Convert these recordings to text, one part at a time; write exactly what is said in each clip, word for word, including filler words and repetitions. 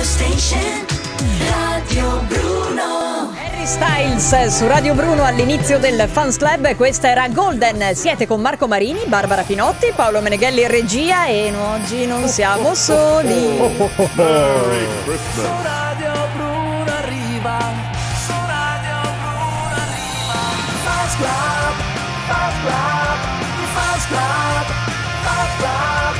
radio station, Radio Bruno. Harry Styles su Radio Bruno all'inizio del Fans Club. Questa era Golden. Siete con Marco Marini, Barbara Pinotti, Paolo Meneghelli in regia e oggi non siamo soli. Merry Christmas. Su Radio Bruno arriva. Su Radio Bruno arriva. Fans Club, Fans Club, Fans Club, Fans Club,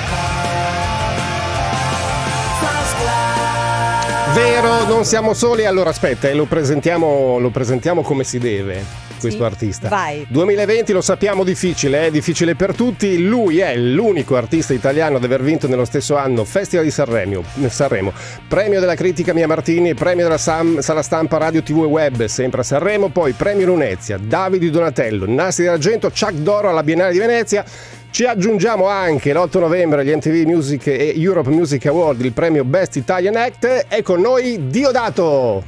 Fans Club. Vero, non siamo soli. Allora aspetta, eh, lo presentiamo, lo presentiamo come si deve. Questo Sì, artista. vai. duemilaventi lo sappiamo difficile, è difficile per tutti. Lui è l'unico artista italiano ad aver vinto nello stesso anno Festival di Sanremo, Sanremo, premio della critica Mia Martini, premio della Sam, Sala Stampa Radio tivù e Web sempre a Sanremo, poi premio Lunezia, Davide Donatello, Nastri d'Argento, Chuck d'Oro alla Biennale di Venezia. Ci aggiungiamo anche l'otto novembre agli M T V Music e Europe Music Award il premio Best Italian Act. E con noi Diodato.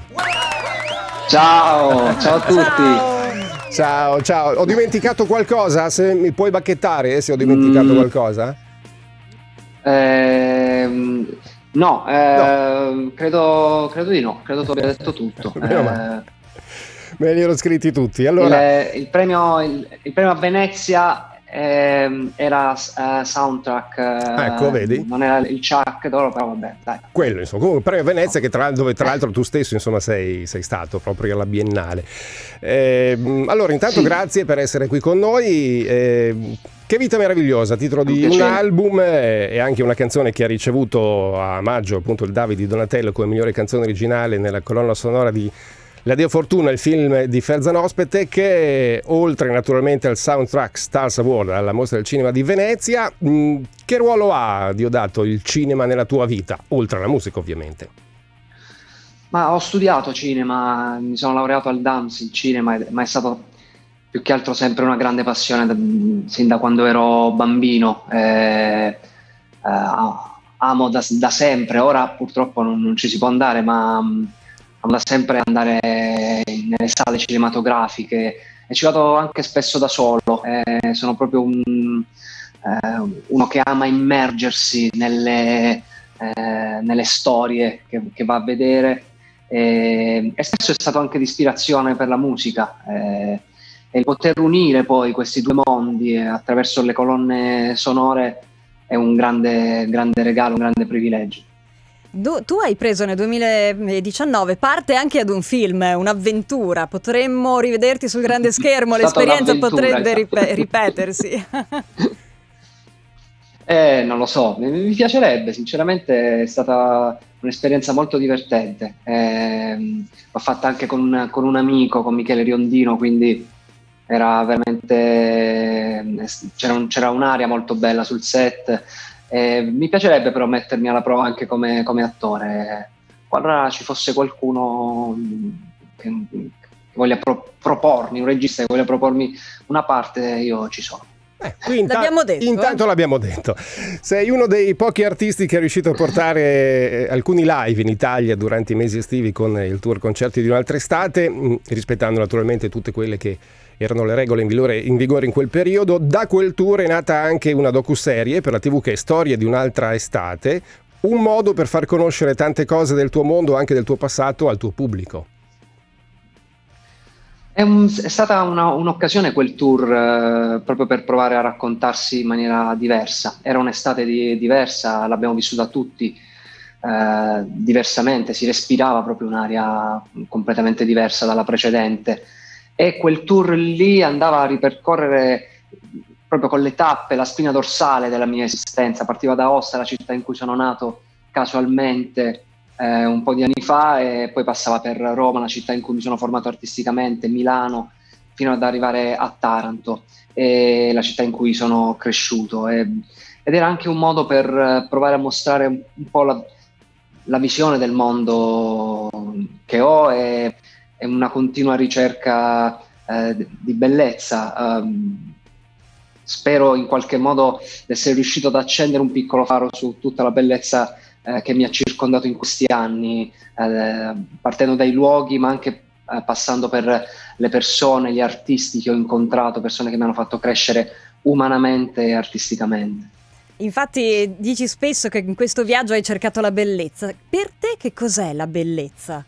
Ciao, ciao a tutti. Ciao. Ciao, ciao. Ho dimenticato qualcosa? Se mi puoi bacchettare, eh, se ho dimenticato Mm. qualcosa? Ehm, no, eh, Credo, credo di no, credo tu abbia detto tutto. Meno Eh, male. Me li ero scritti tutti. Allora, il, il premio, il, il premio a Venezia ehm, era eh, soundtrack. eh, Ecco, vedi? Non era il Chuck d'Oro, però vabbè, dai. quello, insomma, comunque il premio Venezia, che tra, dove tra l'altro tu stesso, insomma, sei, sei stato proprio alla Biennale. Ehm, allora, intanto Sì. grazie per essere qui con noi. Ehm, Che vita meravigliosa, titolo Un di un piacere. album eh, e anche una canzone che ha ricevuto a maggio appunto il Davide Donatello come migliore canzone originale nella colonna sonora di La Deo Fortuna, il film di Ferzan Ospete, che oltre naturalmente al soundtrack Stars Award alla Mostra del Cinema di Venezia, mh, che ruolo ha, Diodato, il cinema nella tua vita, oltre alla musica ovviamente? Ma ho studiato cinema, mi sono laureato al D A M S, il cinema, ma è stato più che altro sempre una grande passione da- sin da quando ero bambino. Eh, eh, amo da, da sempre, ora purtroppo non, non ci si può andare, ma mm, amo da sempre andare nelle sale cinematografiche e ci vado anche spesso da solo. Eh, sono proprio un, eh, uno che ama immergersi nelle, eh, nelle storie che, che va a vedere. E, e spesso è stato anche di ispirazione per la musica, eh, e il poter unire poi questi due mondi eh, attraverso le colonne sonore è un grande, grande regalo, un grande privilegio. Du- tu hai preso nel duemiladiciannove parte anche ad un film, un'avventura. Potremmo rivederti sul grande schermo, È stata l'esperienza un'avventura, potrebbe esatto. ripe- ripetersi. Eh, non lo so, mi, mi piacerebbe, sinceramente è stata un'esperienza molto divertente. Ehm, l'ho fatta anche con un, con un amico, con Michele Riondino, quindi era veramente c'era, un- c'era un'aria molto bella sul set. Eh, mi piacerebbe però mettermi alla prova anche come, come attore. Qualora ci fosse qualcuno che, che voglia pro- propormi, un regista che voglia propormi una parte, io ci sono. Eh, qui inta- L'abbiamo detto, Intanto eh? l'abbiamo detto. Sei uno dei pochi artisti che è riuscito a portare eh, alcuni live in Italia durante i mesi estivi con il tour concerti di un'altra estate, mh, rispettando naturalmente tutte quelle che erano le regole in vigore, in vigore in quel periodo. Da quel tour è nata anche una docuserie per la tivù che è Storia di un'altra estate, un modo per far conoscere tante cose del tuo mondo, anche del tuo passato, al tuo pubblico. È, un- è stata una- un'occasione quel tour, eh, proprio per provare a raccontarsi in maniera diversa. Era un'estate di- diversa, l'abbiamo vissuta tutti eh, diversamente, si respirava proprio un'aria completamente diversa dalla precedente. E quel tour lì andava a ripercorrere proprio con le tappe la spina dorsale della mia esistenza. Partiva da Aosta, la città in cui sono nato casualmente eh, un po' di anni fa, e poi passava per Roma, la città in cui mi sono formato artisticamente, Milano, fino ad arrivare a Taranto, e la città in cui sono cresciuto. E- ed era anche un modo per eh, provare a mostrare un, un po' la, la visione del mondo che ho, e, e una continua ricerca eh, di bellezza. Um, spero in qualche modo di essere riuscito ad accendere un piccolo faro su tutta la bellezza eh, che mi ha circondato in questi anni, eh, partendo dai luoghi, ma anche eh, passando per le persone, gli artisti che ho incontrato, persone che mi hanno fatto crescere umanamente e artisticamente. Infatti dici spesso che in questo viaggio hai cercato la bellezza. Per te che cos'è la bellezza?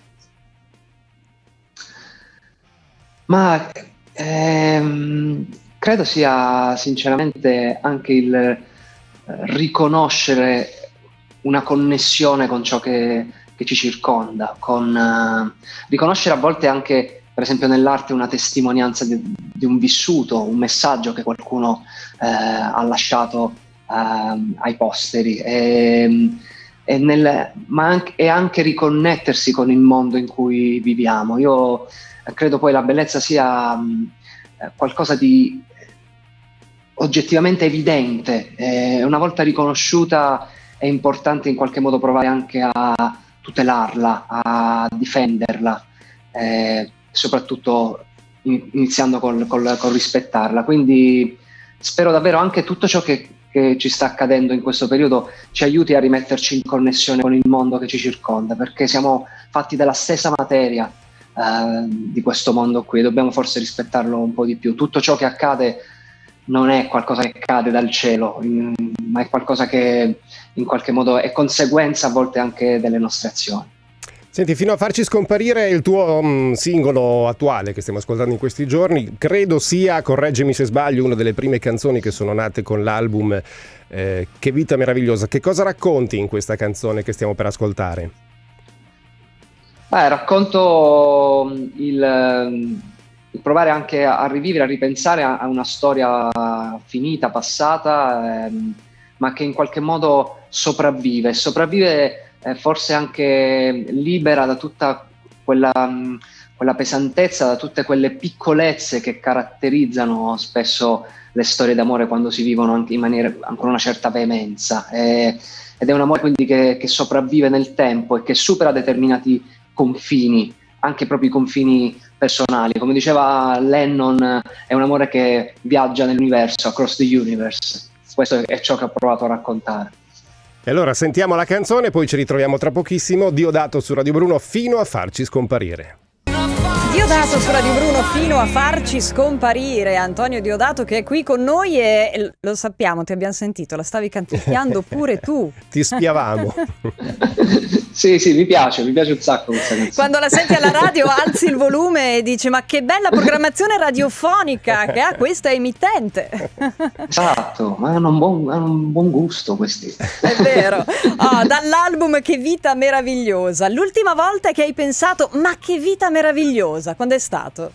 Ma ehm, credo sia sinceramente anche il eh, riconoscere una connessione con ciò che, che ci circonda, con eh, riconoscere a volte anche, per esempio nell'arte, una testimonianza di, di un vissuto, un messaggio che qualcuno eh, ha lasciato eh, ai posteri. E, e nel, ma anche, e anche riconnettersi con il mondo in cui viviamo. Io credo poi la bellezza sia mh, qualcosa di oggettivamente evidente, eh, una volta riconosciuta è importante in qualche modo provare anche a tutelarla, a difenderla, eh, soprattutto in, iniziando col, col, col rispettarla. Quindi spero davvero anche tutto ciò che, che ci sta accadendo in questo periodo ci aiuti a rimetterci in connessione con il mondo che ci circonda, perché siamo fatti della stessa materia. Uh, di questo mondo qui, dobbiamo forse rispettarlo un po' di più. Tutto ciò che accade non è qualcosa che cade dal cielo, in, ma è qualcosa che in qualche modo è conseguenza a volte anche delle nostre azioni. Senti, fino a farci scomparire il tuo um, singolo attuale che stiamo ascoltando in questi giorni, credo sia, correggimi se sbaglio, una delle prime canzoni che sono nate con l'album eh, Che vita meravigliosa. Che cosa racconti in questa canzone che stiamo per ascoltare? Beh, racconto il, il provare anche a rivivere, a ripensare a, a una storia finita, passata, ehm, ma che in qualche modo sopravvive, sopravvive eh, forse anche libera da tutta quella, mh, quella pesantezza, da tutte quelle piccolezze che caratterizzano spesso le storie d'amore quando si vivono anche in maniera ancora una certa veemenza. Eh, ed è un amore quindi che, che sopravvive nel tempo e che supera determinati confini, anche proprio i confini personali. Come diceva Lennon, è un amore che viaggia nell'universo, across the universe. Questo è ciò che ho provato a raccontare. E allora sentiamo la canzone, poi ci ritroviamo tra pochissimo. Diodato su Radio Bruno fino a farci scomparire. Diodato su Radio Bruno fino a farci scomparire. Antonio Diodato che è qui con noi e lo sappiamo, ti abbiamo sentito, la stavi canticchiando pure tu. Ti spiavamo. Sì, sì, mi piace, mi piace un sacco questa canzone. Quando la senti alla radio alzi il volume e dici ma che bella programmazione radiofonica che ha questa emittente. Esatto, ma hanno un buon, hanno un buon gusto questi. È vero. Oh, dall'album Che vita meravigliosa, l'ultima volta che hai pensato ma che vita meravigliosa, quando è stato?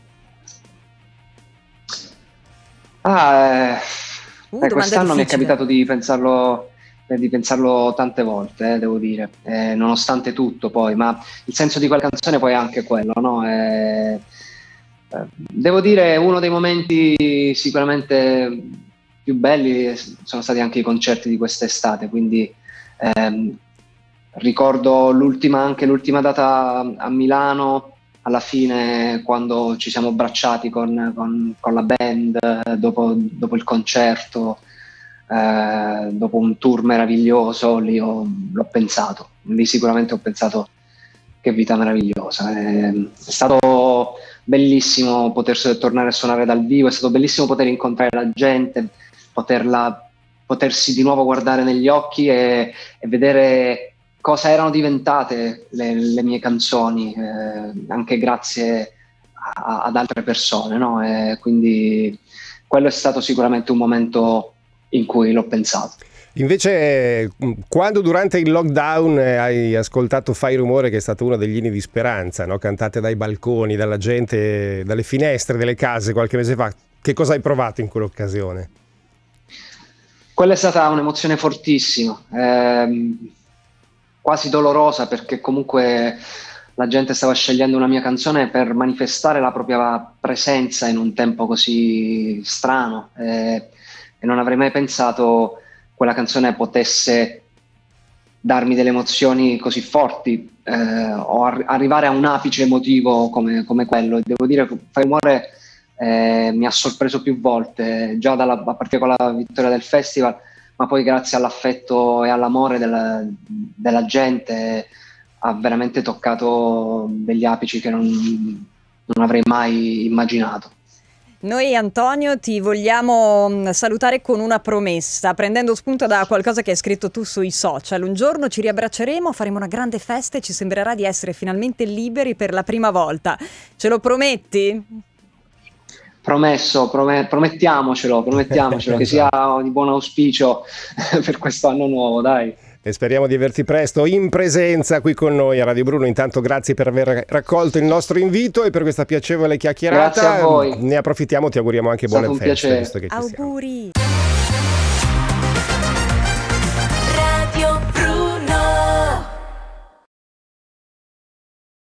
Ah, eh, Uh, eh, quest'anno mi è difficile. capitato di pensarlo eh, di pensarlo tante volte, eh, devo dire, eh, nonostante tutto poi, ma il senso di quella canzone poi è anche quello, no? Eh, eh, devo dire, uno dei momenti sicuramente più belli sono stati anche i concerti di quest'estate, quindi ehm, ricordo l'ultima, anche l'ultima data a Milano, alla fine quando ci siamo abbracciati con, con, con la band eh, dopo, dopo il concerto, eh, dopo un tour meraviglioso, lì ho, l'ho pensato, lì sicuramente ho pensato che vita meravigliosa. È, è stato bellissimo poter tornare a suonare dal vivo, è stato bellissimo poter incontrare la gente, poterla, potersi di nuovo guardare negli occhi e, e vedere cosa erano diventate le, le mie canzoni, eh, anche grazie a, ad altre persone, no? E quindi quello è stato sicuramente un momento in cui l'ho pensato. Invece, quando durante il lockdown hai ascoltato Fai Rumore, che è stato uno degli inni di speranza, no? Cantate dai balconi, dalla gente, dalle finestre delle case qualche mese fa, che cosa hai provato in quell'occasione? Quella è stata un'emozione fortissima, ehm, quasi dolorosa, perché comunque la gente stava scegliendo una mia canzone per manifestare la propria presenza in un tempo così strano, eh, e non avrei mai pensato quella canzone potesse darmi delle emozioni così forti, eh, o ar- arrivare a un apice emotivo come, come quello. Devo dire che Fai Rumore eh, mi ha sorpreso più volte, già dalla, a partire con la vittoria del festival, ma poi grazie all'affetto e all'amore della, della gente ha veramente toccato degli apici che non, non avrei mai immaginato. Noi, Antonio, ti vogliamo mh, salutare con una promessa, prendendo spunto da qualcosa che hai scritto tu sui social. Un giorno ci riabbracceremo, faremo una grande festa e ci sembrerà di essere finalmente liberi per la prima volta. Ce lo prometti? Promesso, prome- promettiamocelo, promettiamocelo, che sia di buon auspicio per questo anno nuovo, dai. E speriamo di averti presto in presenza qui con noi a Radio Bruno. Intanto grazie per aver raccolto il nostro invito e per questa piacevole chiacchierata. Grazie a voi. Ne approfittiamo, ti auguriamo anche È stato buone un feste. piacere. Visto che ci siamo. Auguri!